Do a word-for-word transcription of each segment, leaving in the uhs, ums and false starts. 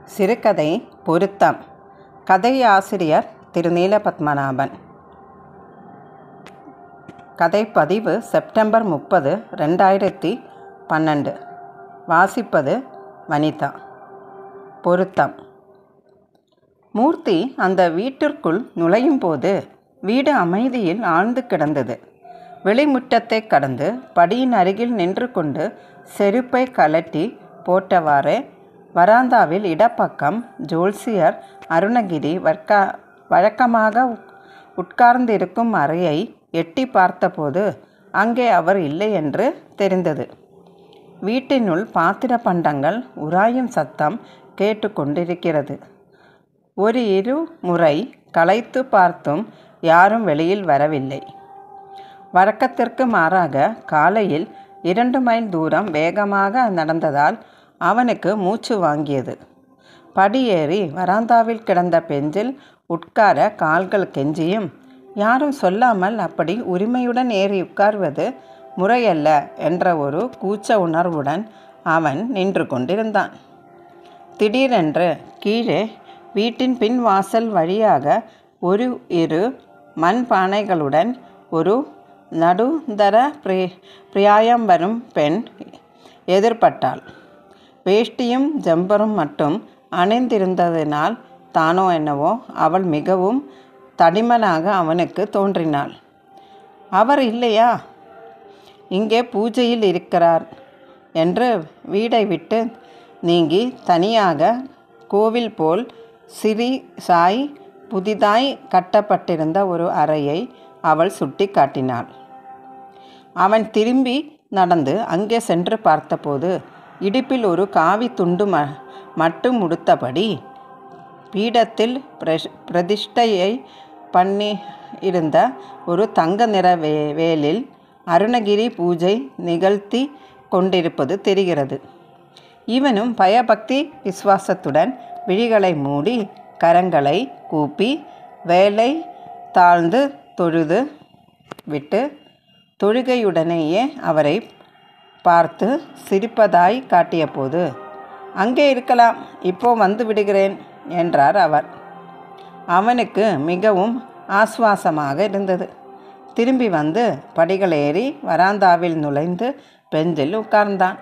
சிறுகதை பொருத்தம். கதையாசிரியர் திரு நீலபத்மநாபன். கதைப்பதிவு செப்டம்பர் முப்பது ரெண்டாயிரத்தி பன்னெண்டு. வாசிப்பது வனிதா. பொருத்தம். மூர்த்தி அந்த வீட்டிற்குள் நுழையும் போது வீடு அமைதியில் ஆழ்ந்து கிடந்தது. வெளிமுற்றத்தை கடந்து படியின் அருகில் நின்று கொண்டு செருப்பை கழட்டி போட்டவாறு வராந்தாவில் இடப்பக்கம் ஜோல்சியர் அருணகிரி வர்க்கா வழக்கமாக உட்கார்ந்திருக்கும் அறையை எட்டி பார்த்தபோது அங்கே அவர் இல்லை என்று தெரிந்தது. வீட்டினுள் பாத்திர பண்டங்கள் உராயும் சத்தம் கேட்டு கொண்டிருக்கிறது. ஒரு இரு முறை களைத்து பார்த்தும் யாரும் வெளியில் வரவில்லை. வழக்கத்திற்கு மாறாக காலையில் இரண்டு மைல் தூரம் வேகமாக நடந்ததால் அவனுக்கு மூச்சு வாங்கியது. படியேறி வராந்தாவில் கிடந்த பெஞ்சில் உட்கார கால்கள் கெஞ்சியும் யாரும் சொல்லாமல் அப்படி உரிமையுடன் ஏறி உட்கார்வது முறையல்ல என்ற ஒரு கூச்ச உணர்வுடன் அவன் நின்று கொண்டிருந்தான். திடீரென்று கீழே வீட்டின் பின் வாசல் வழியாக ஒரு இரு மண் பானைகளுடன் ஒரு நடுத்தர பிரி பிரியாயம் வரும் பெண் எதிர்பட்டாள். வேஷ்டியும் ஜம்பரும் மட்டும் அணிந்திருந்ததினால் தானோ என்னவோ அவள் மிகவும் தடிமனாக அவனுக்கு தோன்றினாள். அவர் இல்லையா? இங்கே பூஜையில் இருக்கிறார் என்று வீடை விட்டு நீங்கி தனியாக கோவில் போல் சிறி சாய் புதிதாய் கட்டப்பட்டிருந்த ஒரு அறையை அவள் சுட்டி காட்டினாள். அவன் திரும்பி நடந்து அங்கே சென்று பார்த்தபோது இடுப்பில் ஒரு காவி துண்டு ம மட்டும் உடுத்தபடி பீடத்தில் பிரஷ் பிரதிஷ்டையை பண்ணி இருந்த ஒரு தங்க நிற வே வேலில் அருணகிரி பூஜை நிகழ்த்தி கொண்டிருப்பது தெரிகிறது. இவனும் பயபக்தி விசுவாசத்துடன் விழிகளை மூடி கரங்களை கூப்பி வேலை தாழ்ந்து தொழுது விட்டு தொழுகையுடனேயே அவரை பார்த்து சிரிப்பதாய் காட்டிய போது அங்கே இருக்கலாம், இப்போ வந்து விடுகிறேன் என்றார் அவர். அவனுக்கு மிகவும் ஆசுவாசமாக இருந்தது. திரும்பி வந்து படிகளேறி வராந்தாவில் நுழைந்து பெஞ்சில் உட்கார்ந்தான்.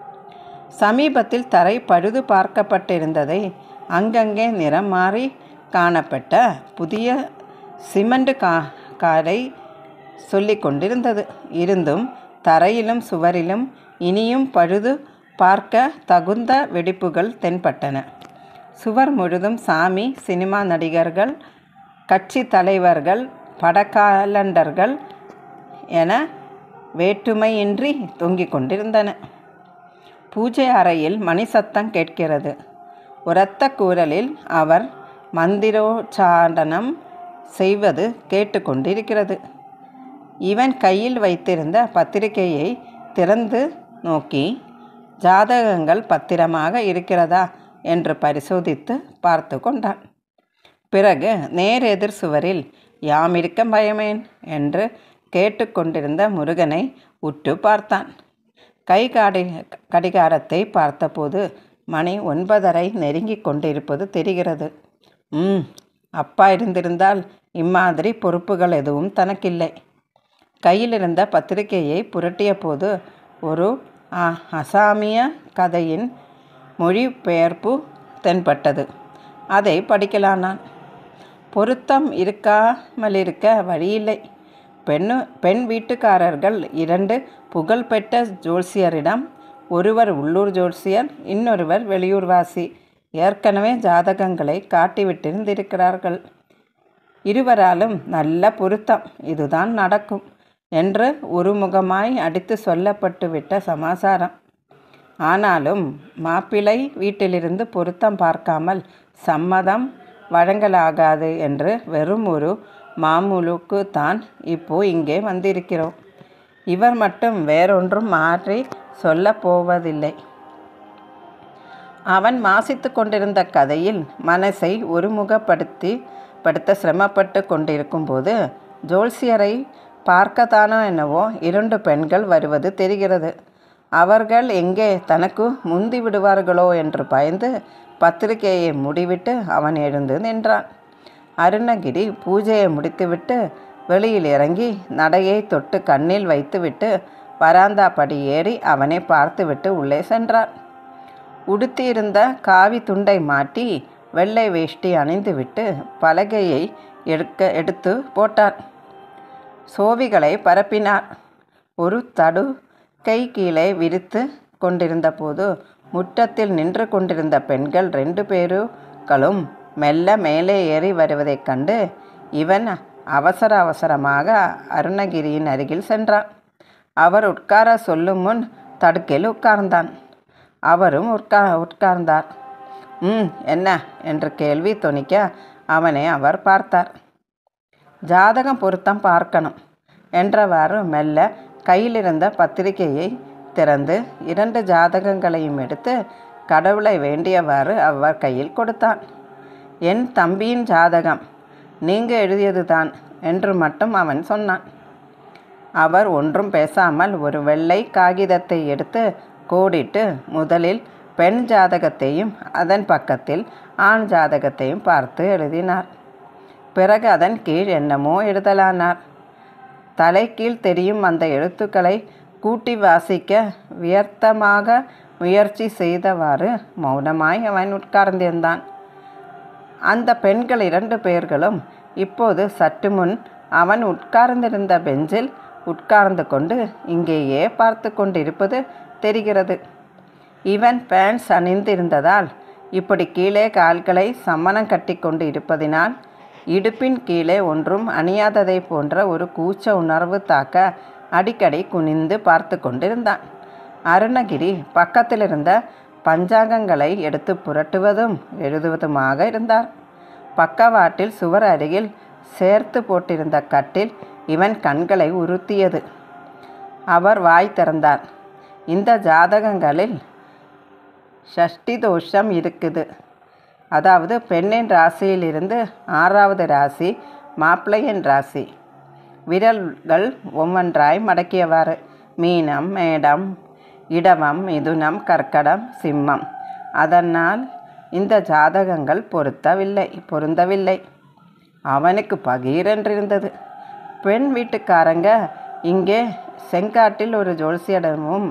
சமீபத்தில் தரை பழுது பார்க்கப்பட்டிருந்ததை அங்கங்கே நிறம் மாறி காணப்பட்ட புதிய சிமெண்ட் கா காரை சொல்லி கொண்டிருந்தது. இருந்தும் தரையிலும் சுவரிலும் இனியும் பழுது பார்க்க தகுந்த வெடிப்புகள் தென்பட்டன. சுவர் முழுதும் சாமி, சினிமா நடிகர்கள், கட்சி தலைவர்கள், படக்காலண்டர்கள் என வேற்றுமையின்றி தொங்கிக் கொண்டிருந்தன. பூஜை அறையில் மணி சத்தம் கேட்கிறது. உரத்த குரலில் அவர் மந்திரோச்சாடனம் செய்வது கேட்டு கொண்டிருக்கிறது. இவன் கையில் வைத்திருந்த பத்திரிகையை திறந்து நோக்கி ஜாதகங்கள் பத்திரமாக இருக்கிறதா என்று பரிசோதித்து பார்த்து கொண்டான். பிறகு நேர் எதிர் சுவரில் யாம் இருக்க பயமேன் என்று கேட்டுக்கொண்டிருந்த முருகனை உற்று பார்த்தான். கை காடி கடிகாரத்தை பார்த்தபோது மணி ஒன்பதரை நெருங்கி கொண்டிருப்பது தெரிகிறது. ம் அப்பா இருந்திருந்தால் இம்மாதிரி பொறுப்புகள் எதுவும் தனக்கில்லை. கையில் இருந்த பத்திரிகையை புரட்டிய போது ஒரு அசாமிய கதையின் மொழிபெயர்ப்பு தென்பட்டது. அதை படிக்கலானான். பொருத்தம் இருக்காமலிருக்க வழியில்லை. பெண்ணு பெண் வீட்டுக்காரர்கள் இரண்டு புகழ்பெற்ற ஜோல்சியரிடம், ஒருவர் உள்ளூர் ஜோல்சியர், இன்னொருவர் வெளியூர்வாசி, ஏற்கனவே ஜாதகங்களை காட்டிவிட்டிருந்திருக்கிறார்கள். இருவராலும் நல்ல பொருத்தம், இதுதான் நடக்கும் என்று ஒருமுகமாய் அடித்து சொல்லப்பட்டுவிட்ட சமாசாரம். ஆனாலும் மாப்பிள்ளை வீட்டிலிருந்து பொருத்தம் பார்க்காமல் சம்மதம் வழங்கலாகாது என்று வெறும் ஒரு மாமூலுக்கு தான் இப்போ இங்கே வந்திருக்கிறோம். இவர் மட்டும் வேறொன்றும் மாற்றி சொல்ல போவதில்லை. அவன் வாசித்து கொண்டிருந்த கதையில் மனசை ஒருமுகப்படுத்தி படுத்த சிரமப்பட்டு கொண்டிருக்கும் போது ஜோல்சியரை பார்க்கத்தானோ என்னவோ இரண்டு பெண்கள் வருவது தெரிகிறது. அவர்கள் எங்கே தனக்கு முந்தி விடுவார்களோ என்று பயந்து பத்திரிகையை மூடிவிட்டு அவன் எழுந்து நின்றான். அருணகிரி பூஜையை முடித்துவிட்டு வெளியில் இறங்கி நடையை தொட்டு கண்ணில் வைத்துவிட்டு வராந்தா படி ஏறி அவனை பார்த்துவிட்டு உள்ளே சென்றார். உடுத்தியிருந்த காவி துண்டை மாட்டி வெள்ளை வேஷ்டி அணிந்துவிட்டு பலகையை எடுக்க எடுத்து போட்டார். சோவிகளை பரப்பினார். ஒரு தடு கை கீழே விரித்து கொண்டிருந்த போது முற்றத்தில் நின்று கொண்டிருந்த பெண்கள் ரெண்டு பேருகளும் மெல்ல மேலே ஏறி வருவதைக் கண்டு இவன் அவசர அவசரமாக அருணகிரியின் அருகில் சென்றான். அவர் உட்கார சொல்லும் முன் தடுக்கையில் உட்கார்ந்தான். அவரும் உட்கா உட்கார்ந்தார். ம் என்ன என்று கேள்வி தொனிக்க அவனை அவர் பார்த்தார். ஜாதகம் பொருத்தம் பார்க்கணும் என்றவாறு மெல்ல கையிலிருந்த பத்திரிகையை திறந்து இரண்டு ஜாதகங்களையும் எடுத்து கடவுளை வேண்டியவாறு அவர் கையில் கொடுத்தான். என் தம்பியின் ஜாதகம் நீங்கள் எழுதியது தான் என்று மட்டும் அவன் சொன்னான். அவர் ஒன்றும் பேசாமல் ஒரு வெள்ளை காகிதத்தை எடுத்து கோடிட்டு முதலில் பெண் ஜாதகத்தையும் அதன் பக்கத்தில் ஆண் ஜாதகத்தையும் பார்த்து எழுதினார். பிறகு அதன் கீழ் என்னமோ எழுதலானார். தலை கீழ் தெரியும் அந்த எழுத்துக்களை கூட்டி வாசிக்க வியர்த்தமாக முயற்சி செய்தவாறு மௌனமாய் அவன் உட்கார்ந்திருந்தான். அந்த பெண்கள் இரண்டு பேர்களும் இப்போது சற்று முன் அவன் உட்கார்ந்திருந்த பெஞ்சில் உட்கார்ந்து கொண்டு இங்கேயே பார்த்து கொண்டிருப்பது தெரிகிறது. இவன் பேண்ட்ஸ் அணிந்திருந்ததால் இப்படி கீழே கால்களை சம்மணம் கட்டி கொண்டு இருப்பதினால் இடுப்பின் கீழே ஒன்றும் அணியாததை போன்ற ஒரு கூச்ச உணர்வு தாக்க அடிக்கடி குனிந்து பார்த்து கொண்டிருந்தான். அருணகிரி பக்கத்தில் இருந்த பஞ்சாங்கங்களை எடுத்து புரட்டுவதும் எழுதுவதுமாக இருந்தார். பக்கவாட்டில் சுவர் அருகில் சேர்த்து போட்டிருந்த கட்டில் இவன் கண்களை உறுத்தியது. அவர் வாய் திறந்தார். இந்த ஜாதகங்களில் ஷஷ்டி தோஷம் இருக்குது. அதாவது பெண்ணின் ராசியிலிருந்து ஆறாவது ராசி மாப்பிள்ளையின் ராசி. விரல்கள் ஒவ்வொன்றாய் மடக்கியவாறு மீனம், மேடம், இடவம், மிதுனம், கர்க்கடம், சிம்மம். அதனால் இந்த ஜாதகங்கள் பொருத்தவில்லை பொருந்தவில்லை. அவனுக்கு பகீரென்றிருந்தது. பெண் வீட்டுக்காரங்க இங்கே செங்காட்டில் ஒரு ஜோல்சியிடமும்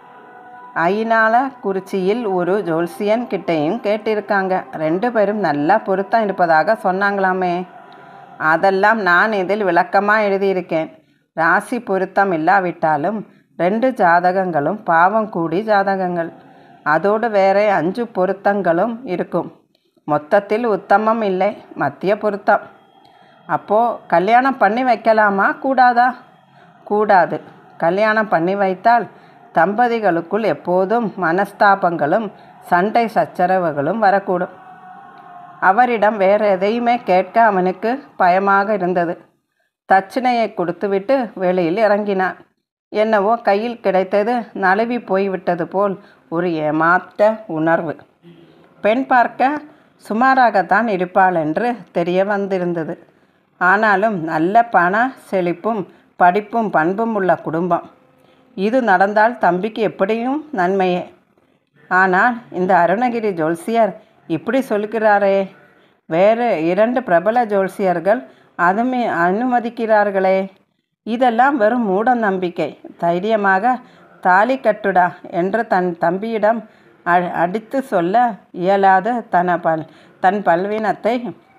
ஐநாள குறிச்சியில் ஒரு ஜோல்சியன் கிட்டையும் கேட்டிருக்காங்க. ரெண்டு பேரும் நல்லா பொருத்தம் இருப்பதாக சொன்னாங்களாமே. அதெல்லாம் நான் இதில் விளக்கமாக எழுதியிருக்கேன். ராசி பொருத்தம் இல்லாவிட்டாலும் ரெண்டு ஜாதகங்களும் பாவம் கூடி ஜாதகங்கள். அதோடு வேற அஞ்சு பொருத்தங்களும் இருக்கும். மொத்தத்தில் உத்தமம் இல்லை, மத்திய பொருத்தம். அப்போது கல்யாணம் பண்ணி வைக்கலாமா கூடாதா? கூடாது. கல்யாணம் பண்ணி வைத்தால் தம்பதிகளுக்குள் எப்போதும் மனஸ்தாபங்களும் சண்டை சச்சரவுகளும் வரக்கூடும். அவரிடம் வேறு எதையுமே கேட்க அவனுக்கு பயமாக இருந்தது. தட்சிணையை கொடுத்துவிட்டு வெளியில் இறங்கினான். என்னவோ கையில் கிடைத்தது நழுவி போய்விட்டது போல் ஒரு ஏமாற்ற உணர்வு. பெண் பார்க்க சுமாராகத்தான் இருப்பாள் என்று தெரிய வந்திருந்தது. ஆனாலும் நல்ல பண செழிப்பும் படிப்பும் பண்பும் உள்ள குடும்பம். இது நடந்தால் தம்பிக்கு எப்படியும் நன்மையே. ஆனால் இந்த அருணகிரி ஜோல்சியர் இப்படி சொல்கிறாரே. வேறு இரண்டு பிரபல ஜோல்சியர்கள் அதுமே அனுமதிக்கிறார்களே. இதெல்லாம் வெறும் மூட நம்பிக்கை. தைரியமாக தாலி கட்டுடா என்று தன் தம்பியிடம் அடித்து சொல்ல இயலாது தன பல் தன் பல்வினத்தை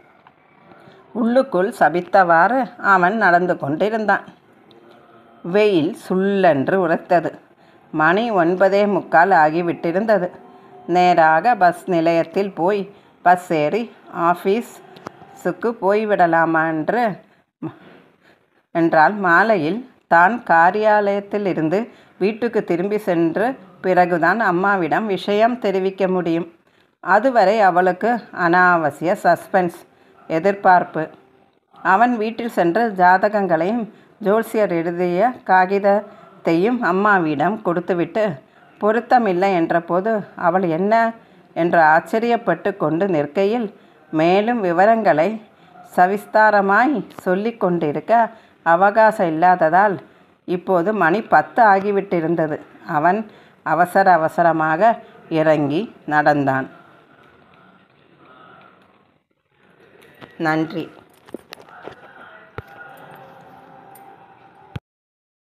உள்ளுக்குள் சபித்தவாறு அவன் நடந்து கொண்டிருந்தான். வெயில் சுள்ளென்று உரைத்தது. மணி ஒன்பதே முக்கால் ஆகிவிட்டிருந்தது. நேராக பஸ் நிலையத்தில் போய் பஸ் ஏறி ஆஃபீஸுக்கு போய்விடலாமா என்று என்றால் மாலையில் தான் காரியாலயத்தில் இருந்து வீட்டுக்கு திரும்பி சென்று பிறகுதான் அம்மாவிடம் விஷயம் தெரிவிக்க முடியும். அதுவரை அவளுக்கு அனாவசிய சஸ்பென்ஸ், எதிர்பார்ப்பு. அவன் வீட்டில் சென்று ஜாதகங்களையும் ஜோல்சியர் எழுதிய காகிதத்தையும் அம்மாவிடம் கொடுத்துவிட்டு பொருத்தமில்லை என்றபோது அவள் என்ன என்று ஆச்சரியப்பட்டு கொண்டு நிற்கையில் மேலும் விவரங்களை சவிஸ்தாரமாய் சொல்லி கொண்டிருக்க அவகாசம் இல்லாததால் இப்போது மணி பத்து ஆகிவிட்டிருந்தது. அவன் அவசர அவசரமாக இறங்கி நடந்தான். நன்றி.